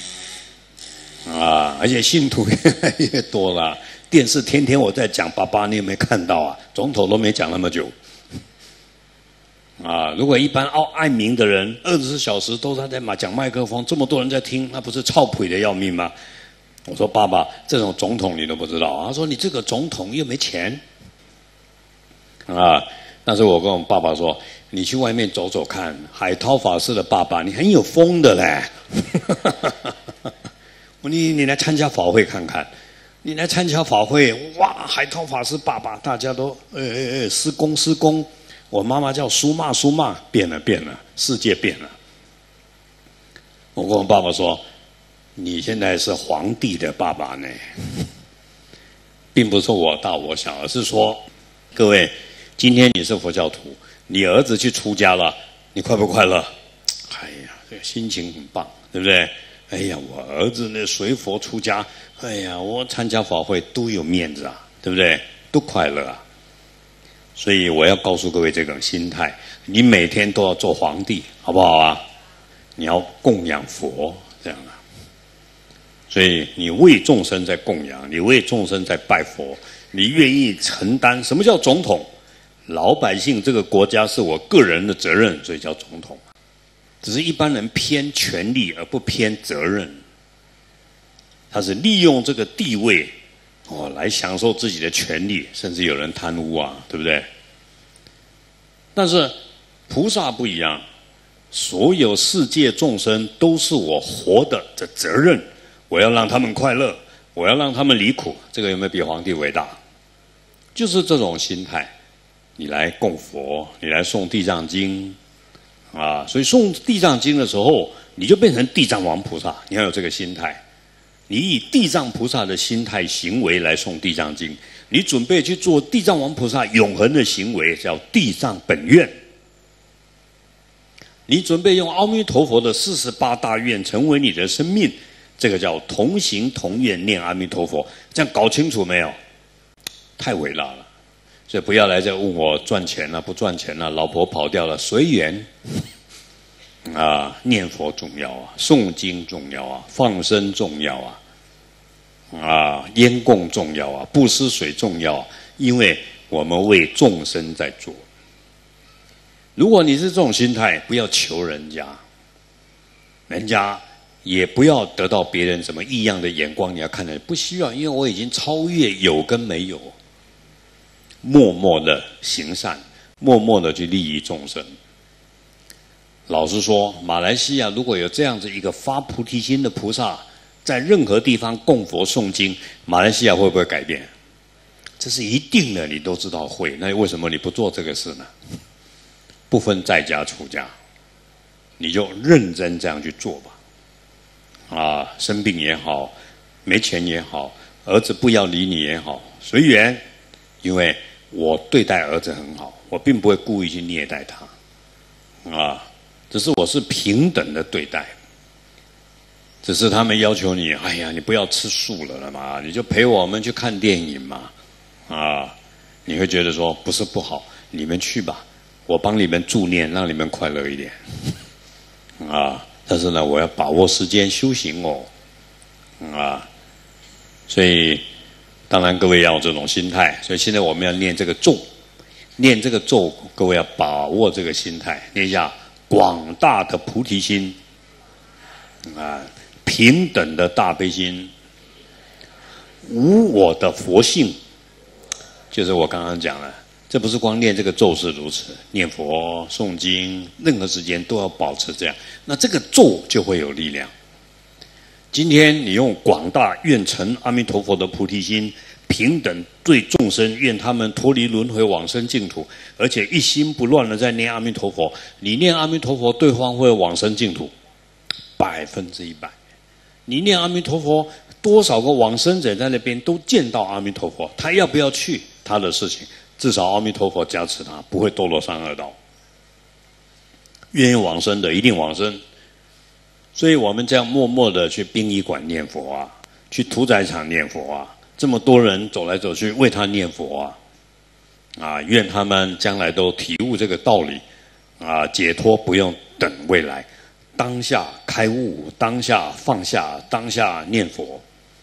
而且信徒越来越多了，电视天天我在讲，爸爸你有没有看到啊？总统都没讲那么久。如果一般爱民的人24小时都在讲麦克风，这么多人在听，那不是臭屁的要命吗？我说爸爸，这种总统你都不知道。他说你这个总统又没钱。但是我跟我爸爸说，你去外面走走看，海涛法师的爸爸，你很有风的嘞。你来参加法会看看，你来参加法会，哇，海涛法师爸爸，大家都施工。我妈妈叫苏骂，变了，世界变了。我跟我爸爸说，你现在是皇帝的爸爸呢，并不是我大我小，而是说，各位，今天你是佛教徒，你儿子去出家了，你快不快乐？哎呀，这个心情很棒，对不对？哎呀，我儿子那随佛出家，哎呀，我参加法会都有面子啊，对不对？都快乐啊。所以我要告诉各位这种心态，你每天都要做皇帝，好不好啊？你要供养佛，这样啊。所以你为众生在供养，你为众生在拜佛，你愿意承担。什么叫总统？老百姓这个国家是我个人的责任，所以叫总统。只是一般人偏权力而不偏责任，他是利用这个地位来享受自己的权利，甚至有人贪污啊，对不对？但是菩萨不一样，所有世界众生都是我活的责任，我要让他们快乐，我要让他们离苦，这个有没有比皇帝伟大？就是这种心态，你来供佛，你来诵地藏经所以诵地藏经的时候，你就变成地藏王菩萨，你要有这个心态。你以地藏菩萨的心态行为来诵地藏经，你准备去做地藏王菩萨永恒的行为，叫地藏本愿。你准备用阿弥陀佛的48大愿成为你的生命，这个叫同行同愿念阿弥陀佛。这样搞清楚没有？太伟大了。所以不要来这问我赚钱了不赚钱了，老婆跑掉了，随缘。念佛重要啊，诵经重要啊，放生重要啊，烟供重要啊，布施水重要啊，因为我们为众生在做。如果你是这种心态，不要求人家，人家也不要得到别人什么异样的眼光，你要看的不需要，因为我已经超越有跟没有，默默的行善，默默的去利益众生。老实说，马来西亚如果有这样子一个发菩提心的菩萨，在任何地方供佛诵经，马来西亚会不会改变？这是一定的，你都知道会。那为什么你不做这个事呢？不分在家出家，你就认真这样去做吧。生病也好，没钱也好，儿子不要理你也好，随缘。因为我对待儿子很好，我并不会故意去虐待他，只是我是平等的对待。只是他们要求你，哎呀，你不要吃素了嘛，你就陪我们去看电影嘛，你会觉得说不是不好，你们去吧，我帮你们助念，让你们快乐一点，但是呢，我要把握时间修行所以当然各位要有这种心态，所以现在我们要念这个咒，念这个咒，各位要把握这个心态，念一下广大的菩提心，平等的大悲心，无我的佛性，就是我刚刚讲了，这不是光念这个咒是如此，念佛诵经任何时间都要保持这样，那这个咒就会有力量。今天你用广大愿成阿弥陀佛的菩提心，平等对众生，愿他们脱离轮回往生净土，而且一心不乱的在念阿弥陀佛，你念阿弥陀佛，对方会往生净土，100%。你念阿弥陀佛，多少个往生者在那边都见到阿弥陀佛，他要不要去他的事情，至少阿弥陀佛加持他，不会堕落三恶道。愿意往生的一定往生。所以我们这样默默的去殡仪馆念佛去屠宰场念佛这么多人走来走去为他念佛愿他们将来都体悟这个道理解脱不用等未来，当下开悟，当下放下，当下念佛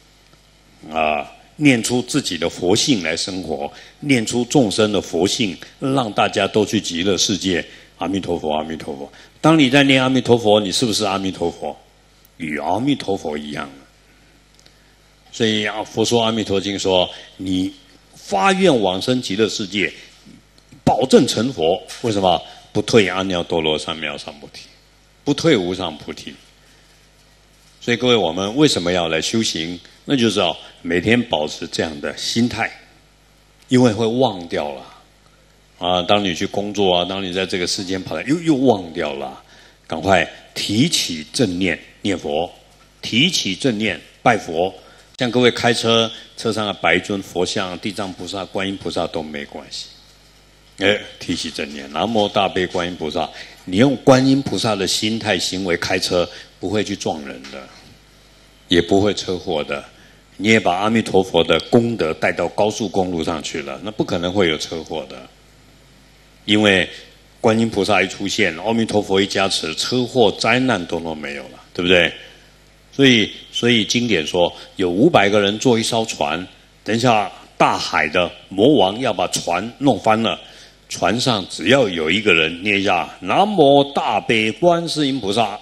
念出自己的佛性来生活，念出众生的佛性，让大家都去极乐世界。阿弥陀佛，阿弥陀佛。当你在念阿弥陀佛，你是不是阿弥陀佛？与阿弥陀佛一样。所以佛说阿弥陀经说，你发愿往生极乐世界，保证成佛。为什么？不退阿耨多罗三藐三菩提，不退无上菩提。所以各位，我们为什么要来修行？那就是要每天保持这样的心态，因为会忘掉了。当你去工作当你在这个世间跑来又忘掉了，赶快提起正念念佛，提起正念拜佛。像各位开车，车上的白尊佛像、地藏菩萨、观音菩萨都没关系。提起正念，南无大悲观音菩萨，你用观音菩萨的心态行为开车，不会去撞人的，也不会车祸的。你也把阿弥陀佛的功德带到高速公路上去了，那不可能会有车祸的。因为观音菩萨一出现，阿弥陀佛一加持，车祸灾难都没有了，对不对？所以经典说，有500个人坐一艘船，等一下大海的魔王要把船弄翻了，船上只要有一个人念一下南无大悲观世音菩萨，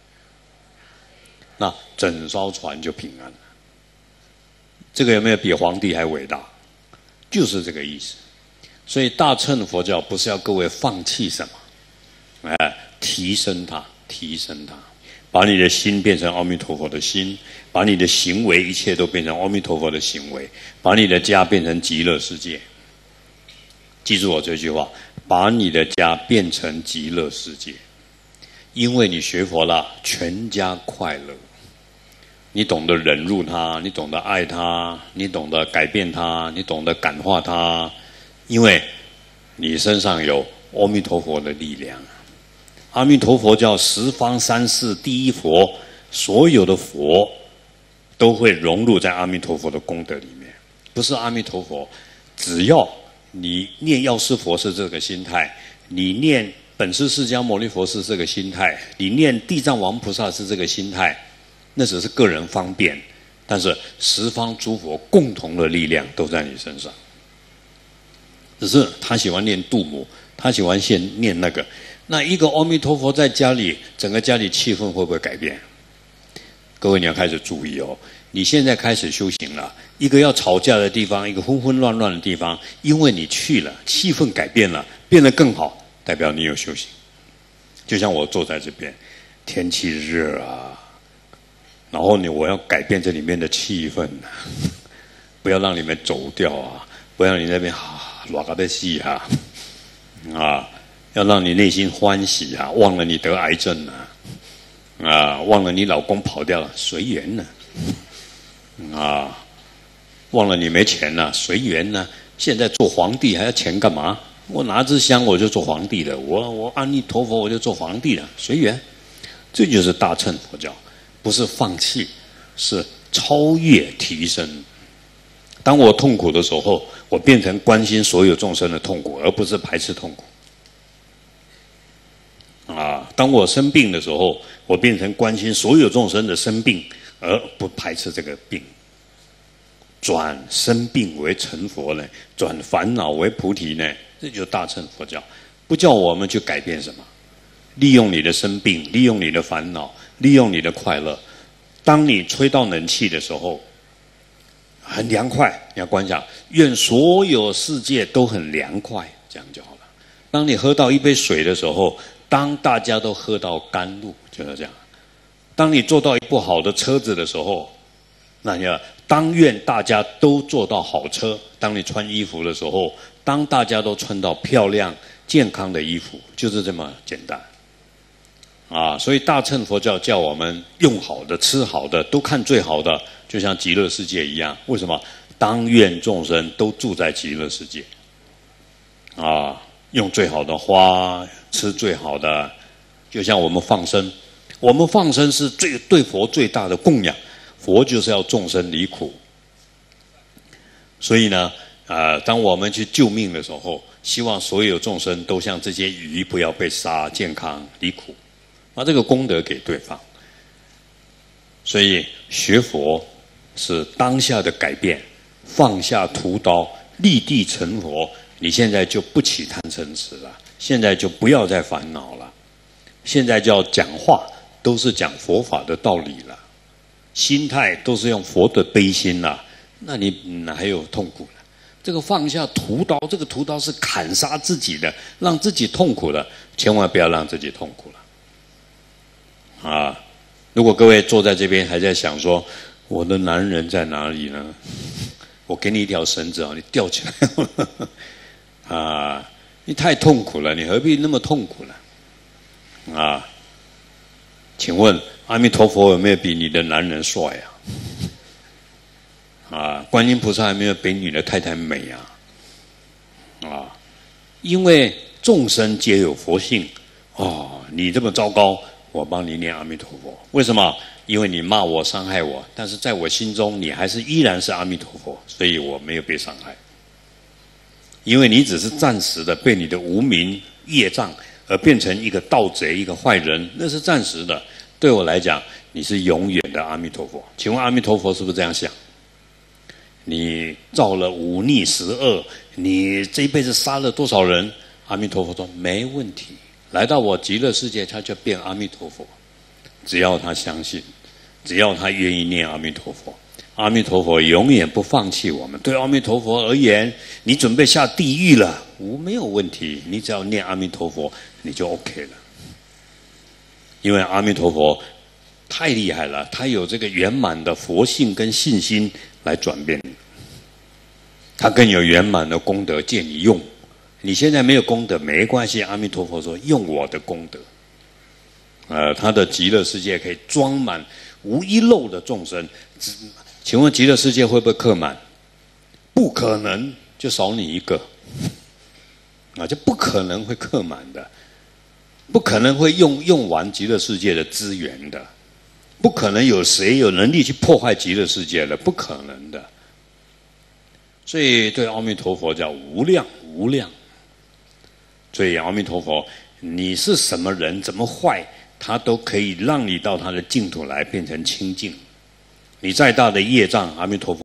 那整艘船就平安了。这个有没有比皇帝还伟大？就是这个意思。所以大乘佛教不是要各位放弃什么，提升它，提升它，把你的心变成阿弥陀佛的心，把你的行为一切都变成阿弥陀佛的行为，把你的家变成极乐世界。记住我这句话，把你的家变成极乐世界，因为你学佛了，全家快乐。你懂得忍辱他，你懂得爱他，你懂得改变他，你懂得感化他。因为你身上有阿弥陀佛的力量，阿弥陀佛叫十方三世第一佛，所有的佛都会融入在阿弥陀佛的功德里面。不是阿弥陀佛，只要你念药师佛是这个心态，你念本师释迦牟尼佛是这个心态，你念地藏王菩萨是这个心态，那只是个人方便，但是十方诸佛共同的力量都在你身上。只是他喜欢念度母，他喜欢念那个。那一个阿弥陀佛在家里，整个家里气氛会不会改变？ 各位你要开始注意哦，你现在开始修行了，一个要吵架的地方，一个昏昏乱乱的地方，因为你去了，气氛改变了，变得更好，代表你有修行。就像我坐在这边，天气热啊，然后我要改变这里面的气氛啊，不要让你们走掉啊，不要让你那边乱个的戏啊，要让你内心欢喜啊，忘了你得癌症啊，忘了你老公跑掉了，随缘呢，忘了你没钱了，随缘呢。现在做皇帝还要钱干嘛？我拿支香我就做皇帝了，我阿弥陀佛我就做皇帝了，随缘。这就是大乘佛教，不是放弃，是超越提升。当我痛苦的时候，我变成关心所有众生的痛苦，而不是排斥痛苦。当我生病的时候，我变成关心所有众生的生病，而不排斥这个病。转生病为成佛呢，转烦恼为菩提呢，这就是大乘佛教。不叫我们去改变什么，利用你的生病，利用你的烦恼，利用你的快乐。当你吹到冷气的时候，很凉快，你要观想，愿所有世界都很凉快，这样就好了。当你喝到一杯水的时候，当大家都喝到甘露，就是这样。当你坐到一部好的车子的时候，那你要当愿大家都坐到好车。当你穿衣服的时候，当大家都穿到漂亮健康的衣服，就是这么简单。所以大乘佛教叫我们用好的、吃好的，都看最好的，就像极乐世界一样。为什么？当愿众生都住在极乐世界。用最好的花，吃最好的，就像我们放生，我们放生是对佛最大的供养。佛就是要众生离苦，所以呢，当我们去救命的时候，希望所有众生都像这些鱼，不要被杀，健康离苦，把这个功德给对方。所以学佛是当下的改变，放下屠刀，立地成佛。你现在就不起贪嗔痴了，现在就不要再烦恼了，现在就要讲话，都是讲佛法的道理了。心态都是用佛的悲心啦，那你哪还有痛苦了？这个放下屠刀，这个屠刀是砍杀自己的，让自己痛苦的，千万不要让自己痛苦了。如果各位坐在这边还在想说，我的男人在哪里呢？我给你一条绳子你吊起来你太痛苦了，你何必那么痛苦呢？请问阿弥陀佛有没有比你的男人帅观音菩萨有没有比你的太太美因为众生皆有佛性你这么糟糕，我帮你念阿弥陀佛。为什么？因为你骂我伤害我，但是在我心中你还是依然是阿弥陀佛，所以我没有被伤害。因为你只是暂时的被你的无明业障而变成一个盗贼，一个坏人，那是暂时的。对我来讲，你是永远的阿弥陀佛。请问阿弥陀佛是不是这样想？你造了五逆十恶，你这一辈子杀了多少人？阿弥陀佛说没问题，来到我极乐世界，他就变阿弥陀佛。只要他相信，只要他愿意念阿弥陀佛，阿弥陀佛永远不放弃我们。对阿弥陀佛而言，你准备下地狱了，没有问题，你只要念阿弥陀佛，你就 OK 了。因为阿弥陀佛太厉害了，他有这个圆满的佛性跟信心来转变你，他更有圆满的功德借你用。你现在没有功德没关系，阿弥陀佛说用我的功德，他的极乐世界可以装满无一漏的众生。请问极乐世界会不会客满？不可能，就少你一个就不可能会客满的，不可能会用完极乐世界的资源的，不可能有谁有能力去破坏极乐世界的，不可能的。所以对阿弥陀佛叫无量无量。所以阿弥陀佛，你是什么人怎么坏，他都可以让你到他的净土来变成清净。你再大的业障，阿弥陀佛